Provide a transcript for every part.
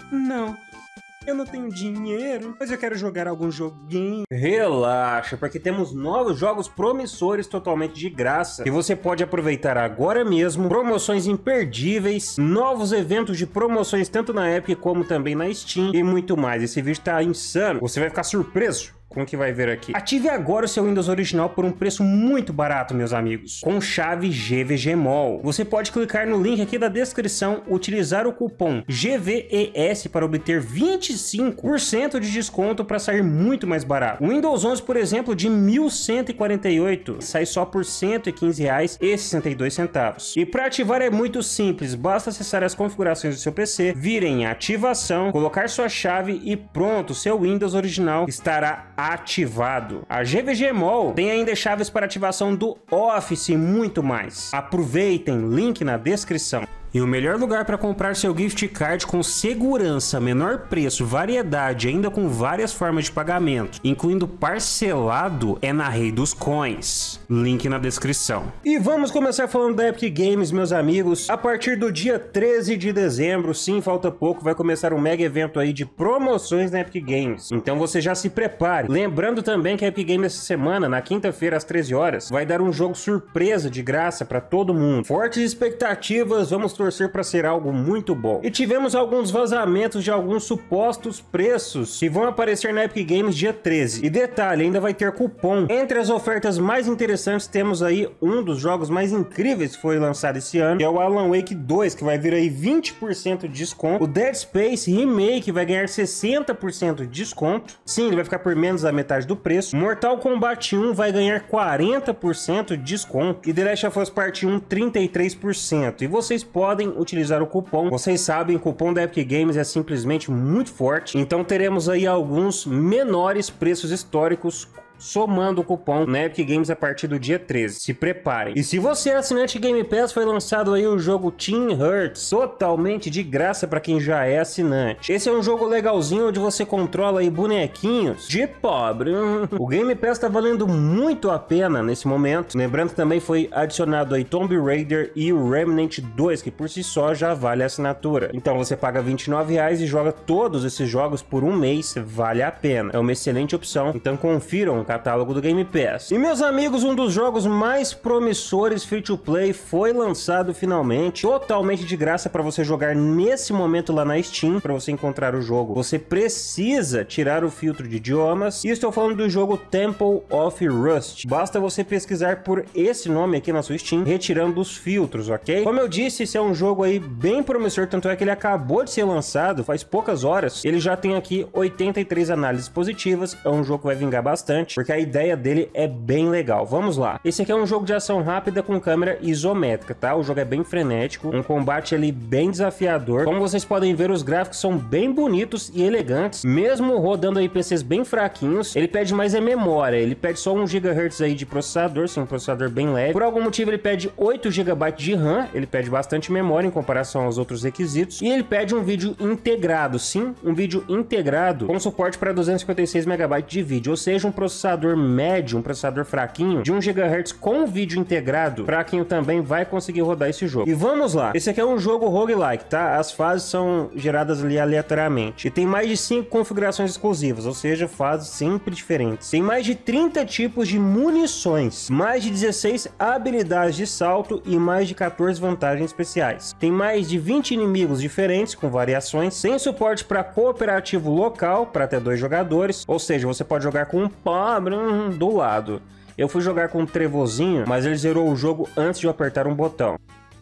Não, eu não tenho dinheiro, mas eu quero jogar algum joguinho. Relaxa, porque temos novos jogos promissores totalmente de graça que você pode aproveitar agora mesmo, promoções imperdíveis, novos eventos de promoções tanto na Epic como também na Steam e muito mais. Esse vídeo tá insano, você vai ficar surpreso com o que vai ver aqui. Ative agora o seu Windows original por um preço muito barato, meus amigos, com chave GVGMOL. Você pode clicar no link aqui da descrição, utilizar o cupom GVES para obter 25% de desconto para sair muito mais barato. O Windows 11, por exemplo, de 1.148 sai só por R$ 115,62. E para ativar é muito simples, basta acessar as configurações do seu PC, vir em ativação, colocar sua chave e pronto, seu Windows original estará ativado. A GVGMOL tem ainda chaves para ativação do Office e muito mais. Aproveitem, link na descrição. E o melhor lugar para comprar seu gift card com segurança, menor preço, variedade, ainda com várias formas de pagamento, incluindo parcelado, é na Rei dos Coins. Link na descrição. E vamos começar falando da Epic Games, meus amigos. A partir do dia 13 de dezembro, sim, falta pouco, vai começar um mega evento aí de promoções na Epic Games. Então você já se prepare. Lembrando também que a Epic Games essa semana, na quinta-feira às 13 horas, vai dar um jogo surpresa de graça para todo mundo. Fortes expectativas, vamos torcer para ser algo muito bom. E tivemos alguns vazamentos de alguns supostos preços que vão aparecer na Epic Games dia 13. E detalhe, ainda vai ter cupom. Entre as ofertas mais interessantes temos aí um dos jogos mais incríveis que foi lançado esse ano, que é o Alan Wake 2, que vai vir aí 20% de desconto. O Dead Space Remake vai ganhar 60% de desconto. Sim, ele vai ficar por menos da metade do preço. Mortal Kombat 1 vai ganhar 40% de desconto. E The Last of Us Part 1 33%. E vocês podem utilizar o cupom. Vocês sabem, o cupom da Epic Games é simplesmente muito forte. Então teremos aí alguns menores preços históricos somando o cupom na Epic Games a partir do dia 13. Se preparem. E se você é assinante Game Pass, foi lançado aí o jogo Team Hearts, totalmente de graça para quem já é assinante. Esse é um jogo legalzinho onde você controla aí bonequinhos de pobre. O Game Pass tá valendo muito a pena nesse momento. Lembrando que também foi adicionado aí Tomb Raider e o Remnant 2, que por si só já vale a assinatura. Então você paga R$ 29,00 e joga todos esses jogos por um mês, vale a pena. É uma excelente opção, então confiram catálogo do Game Pass. E meus amigos, um dos jogos mais promissores free to play foi lançado finalmente, totalmente de graça para você jogar nesse momento lá na Steam. Para você encontrar o jogo, você precisa tirar o filtro de idiomas, e estou falando do jogo Temple of Rust. Basta você pesquisar por esse nome aqui na sua Steam, retirando os filtros, ok? Como eu disse, esse é um jogo aí bem promissor, tanto é que ele acabou de ser lançado faz poucas horas. Ele já tem aqui 83 análises positivas, é um jogo que vai vingar bastante, porque a ideia dele é bem legal. Vamos lá. Esse aqui é um jogo de ação rápida com câmera isométrica, tá? O jogo é bem frenético, um combate ali bem desafiador. Como vocês podem ver, os gráficos são bem bonitos e elegantes, mesmo rodando aí PCs bem fraquinhos. Ele pede mais é memória, ele pede só 1 GHz aí de processador, sim, um processador bem leve. Por algum motivo ele pede 8 GB de RAM, ele pede bastante memória em comparação aos outros requisitos, e ele pede um vídeo integrado, sim, um vídeo integrado com suporte para 256 MB de vídeo, ou seja, um processador médio, um processador fraquinho de 1 GHz com vídeo integrado, fraquinho também vai conseguir rodar esse jogo. E vamos lá, esse aqui é um jogo roguelike, tá? As fases são geradas ali aleatoriamente e tem mais de 5 configurações exclusivas, ou seja, fases sempre diferentes. Tem mais de 30 tipos de munições, mais de 16 habilidades de salto e mais de 14 vantagens especiais. Tem mais de 20 inimigos diferentes com variações, tem suporte para cooperativo local para até 2 jogadores, ou seja, você pode jogar com um pobre do lado. Eu fui jogar com um trevozinho, mas ele zerou o jogo antes de eu apertar um botão.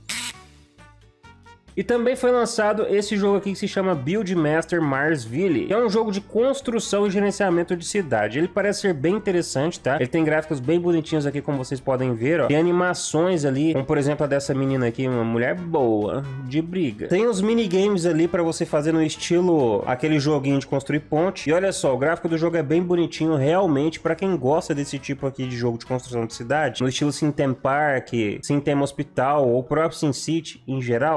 E também foi lançado esse jogo aqui que se chama Buildmaster Marsville, que é um jogo de construção e gerenciamento de cidade. Ele parece ser bem interessante, tá? Ele tem gráficos bem bonitinhos aqui, como vocês podem ver, ó. Tem animações ali, como por exemplo a dessa menina aqui, uma mulher boa, de briga. Tem os minigames ali pra você fazer no estilo aquele joguinho de construir ponte. E olha só, o gráfico do jogo é bem bonitinho, realmente, pra quem gosta desse tipo aqui de jogo de construção de cidade, no estilo Sim Theme Park, Sim Theme Hospital ou próprio Sim City em geral, tá aí uma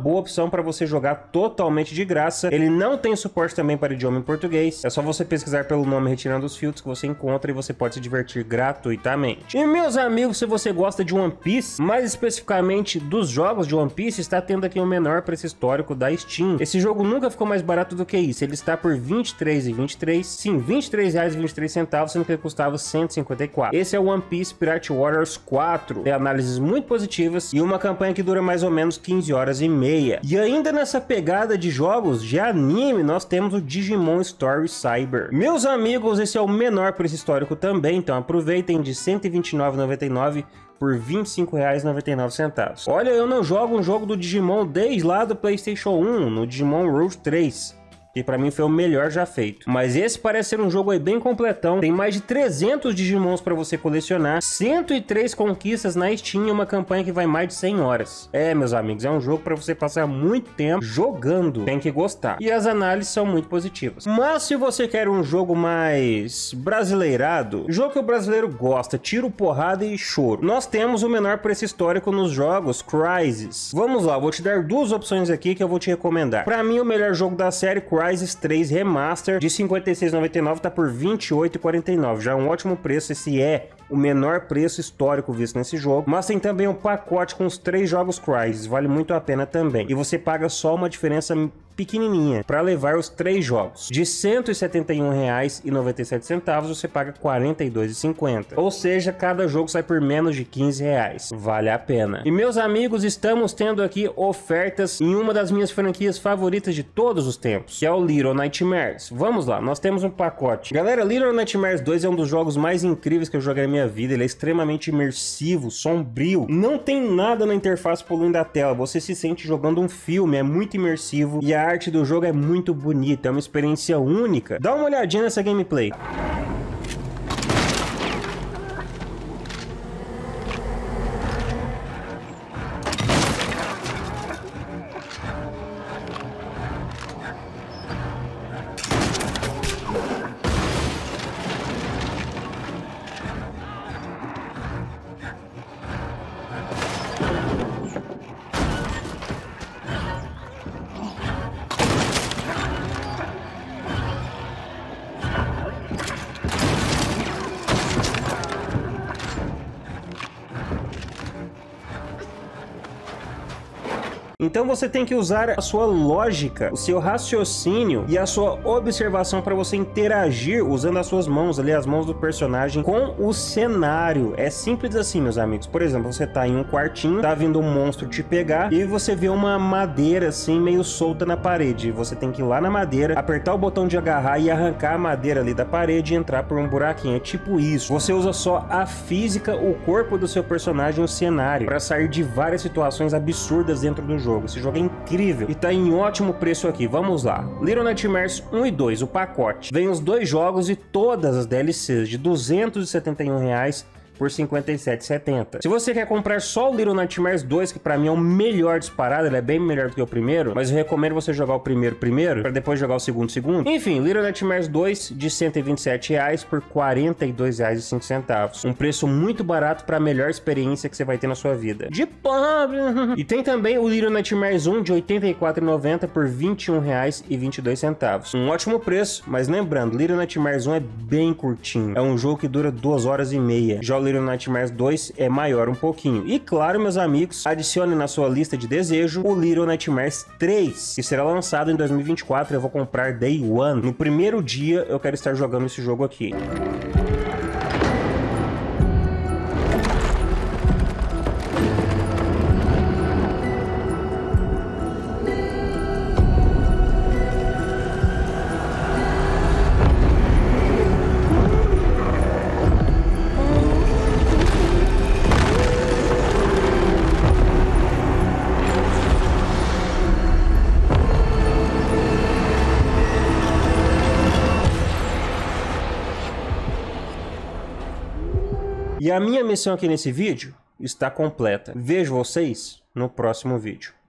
boa opção para você jogar totalmente de graça. Ele não tem suporte também para idioma em português. É só você pesquisar pelo nome Retirando os Filtros que você encontra e você pode se divertir gratuitamente. E meus amigos, se você gosta de One Piece, mais especificamente dos jogos de One Piece, está tendo aqui o menor preço histórico da Steam. Esse jogo nunca ficou mais barato do que isso. Ele está por R$23,23. Sim, R$23,23, sendo que ele custava R$154. Esse é o One Piece Pirate Warriors 4. Tem análises muito positivas e uma campanha que dura mais ou menos 15 horas e meia. E ainda nessa pegada de jogos de anime, nós temos o Digimon Story Cyber. Meus amigos, esse é o menor preço histórico também, então aproveitem, de R$129,99 por R$25,99. Olha, eu não jogo um jogo do Digimon desde lá do PlayStation 1, no Digimon World 3. Que pra mim foi o melhor já feito. Mas esse parece ser um jogo aí bem completão. Tem mais de 300 Digimons pra você colecionar, 103 conquistas na Steam e uma campanha que vai mais de 100 horas. É, meus amigos, é um jogo pra você passar muito tempo jogando. Tem que gostar. E as análises são muito positivas. Mas se você quer um jogo mais brasileirado, jogo que o brasileiro gosta, tiro, porrada e choro, nós temos o menor preço histórico nos jogos Crysis. Vamos lá, vou te dar duas opções aqui que eu vou te recomendar. Pra mim, o melhor jogo da série, Crysis 3 Remaster, de R$56,99 tá por R$28,49. Já é um ótimo preço. Esse é o menor preço histórico visto nesse jogo. Mas tem também um pacote com os 3 jogos Crysis, vale muito a pena também. E você paga só uma diferença pequenininha para levar os 3 jogos. De R$171,97 você paga R$42,50. Ou seja, cada jogo sai por menos de R$15. Vale a pena. E meus amigos, estamos tendo aqui ofertas em uma das minhas franquias favoritas de todos os tempos, que é o Little Nightmares. Vamos lá, nós temos um pacote. Galera, Little Nightmares 2 é um dos jogos mais incríveis que eu joguei na minha vida. Ele é extremamente imersivo, sombrio. Não tem nada na interface poluindo a tela. Você se sente jogando um filme, é muito imersivo. E a arte do jogo é muito bonita, é uma experiência única. Dá uma olhadinha nessa gameplay. Então você tem que usar a sua lógica, o seu raciocínio e a sua observação para você interagir usando as suas mãos ali, as mãos do personagem, com o cenário. É simples assim, meus amigos. Por exemplo, você tá em um quartinho, tá vindo um monstro te pegar e você vê uma madeira assim meio solta na parede. Você tem que ir lá na madeira, apertar o botão de agarrar e arrancar a madeira ali da parede e entrar por um buraquinho. É tipo isso. Você usa só a física, o corpo do seu personagem, o cenário, para sair de várias situações absurdas dentro do jogo. Esse jogo é incrível e tá em ótimo preço aqui. Vamos lá. Little Nightmares 1 e 2, o pacote. Vem os 2 jogos e todas as DLCs de R$271 por R$57,70. Se você quer comprar só o Little Nightmares 2, que pra mim é o melhor disparado, ele é bem melhor do que o primeiro, mas eu recomendo você jogar o primeiro pra depois jogar o segundo. Enfim, Little Nightmares 2 de R$127 por R$42,05. Um preço muito barato pra melhor experiência que você vai ter na sua vida. De pobre! E tem também o Little Nightmares 1 de R$84,90 por R$21,22. Um ótimo preço, mas lembrando, Little Nightmares 1 é bem curtinho. É um jogo que dura 2 horas e meia. Já o Little Nightmares 2 é maior um pouquinho. E claro, meus amigos, adicione na sua lista de desejo o Little Nightmares 3, que será lançado em 2024. Eu vou comprar Day One. No primeiro dia eu quero estar jogando esse jogo aqui. E a minha missão aqui nesse vídeo está completa. Vejo vocês no próximo vídeo.